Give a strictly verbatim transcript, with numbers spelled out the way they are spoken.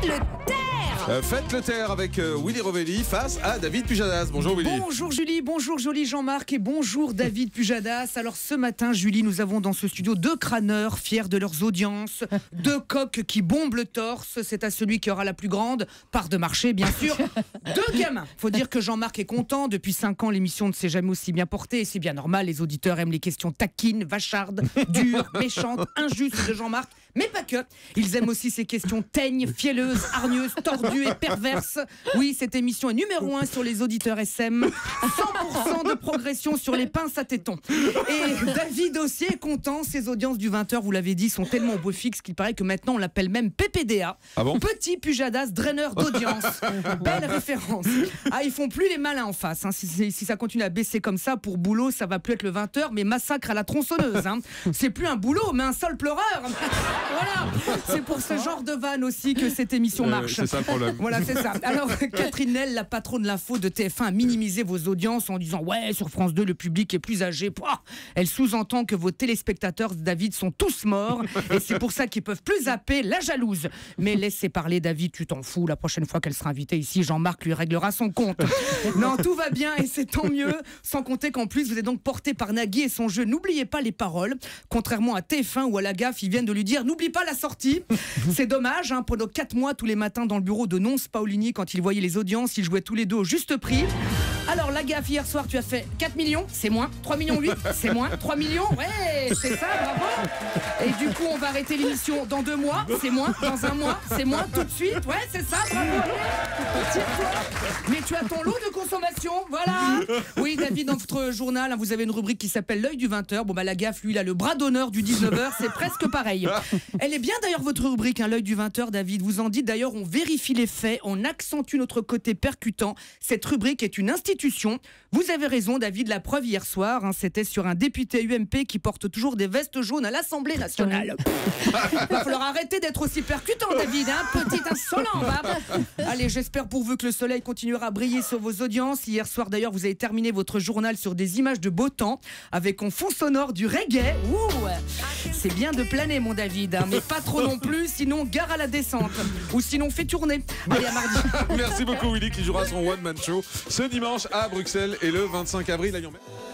le taire. Euh, faites le taire avec euh, Willy Rovelli face à David Pujadas. Bonjour Willy. Bonjour Julie, bonjour joli Jean-Marc et bonjour David Pujadas. Alors ce matin Julie, nous avons dans ce studio deux crâneurs fiers de leurs audiences, deux coqs qui bombent le torse. C'est à celui qui aura la plus grande part de marché bien sûr. Deux gamins. Faut dire que Jean-Marc est content. Depuis cinq ans l'émission ne s'est jamais aussi bien portée et c'est bien normal. Les auditeurs aiment les questions taquines, vachardes, dures, méchantes, injustes de Jean-Marc. Mais pas que. Ils aiment aussi ces questions teignes, fielleuses, hargneuses, tordues et perverses. Oui, cette émission est numéro un sur les auditeurs S M. cent pour cent de progression sur les pinces à tétons. Et David aussi est content. Ses audiences du vingt heures, vous l'avez dit, sont tellement au beau fixe qu'il paraît que maintenant on l'appelle même P P D A. Ah bon? Petit Pujadas, draineur d'audience. Belle référence. Ah, ils font plus les malins en face. Hein. Si, si ça continue à baisser comme ça, pour boulot, ça va plus être le vingt heures, mais massacre à la tronçonneuse. Hein. C'est plus un boulot, mais un sol pleureur. Voilà, c'est pour ce genre de vanne aussi que cette émission marche. Euh, c'est ça le problème. Voilà, c'est ça. Alors, Catherine Nel, la patronne de l'info de T F un, a minimisé vos audiences en disant « Ouais, sur France deux, le public est plus âgé. » Elle sous-entend que vos téléspectateurs, David, sont tous morts et c'est pour ça qu'ils peuvent plus zapper la jalouse. Mais laissez parler David, tu t'en fous. La prochaine fois qu'elle sera invitée ici, Jean-Marc lui réglera son compte. Non, tout va bien et c'est tant mieux. Sans compter qu'en plus, vous êtes donc porté par Nagui et son jeu. N'oubliez pas les paroles. Contrairement à T F un ou à la gaffe, ils viennent de lui dire « N'oublie pas la sortie ». C'est dommage, hein, pendant quatre mois, tous les matins dans le bureau de Nonce Paolini, quand ils voyaient les audiences, ils jouaient tous les deux au juste prix. Alors la gaffe, hier soir, tu as fait quatre millions, c'est moins. trois millions huit, c'est moins. trois millions, ouais, c'est ça, bravo. Et du coup, on va arrêter l'émission dans deux mois, c'est moins. Dans un mois, c'est moins. Tout de suite, ouais, c'est ça, bravo. Tire-toi. Mais tu as ton lot de consommation, voilà. Oui, David, dans votre journal, hein, vous avez une rubrique qui s'appelle l'œil du vingt heures. Bon, bah la gaffe, lui, il a le bras d'honneur du dix-neuf heures, c'est presque pareil. Elle est bien d'ailleurs votre rubrique, hein, l'œil du vingt heures, David. Vous en dites d'ailleurs, on vérifie les faits, on accentue notre côté percutant. Cette rubrique est une institution. Vous avez raison, David. La preuve hier soir, hein, c'était sur un député U M P qui porte toujours des vestes jaunes à l'Assemblée nationale. Il va falloir arrêter d'être aussi percutant, David. Hein, petit insolent. Va. Allez, j'espère pour vous que le soleil continuera à briller sur vos audiences. Hier soir, d'ailleurs, vous avez terminé votre journal sur des images de beau temps avec en fond sonore du reggae. Ouh, c'est bien de planer, mon David, hein, mais pas trop non plus, sinon gare à la descente. Ou sinon, fait tourner. Allez, à mardi. Merci beaucoup Willy qui jouera son one-man show ce dimanche à Bruxelles et le vingt-cinq avril à Lyon.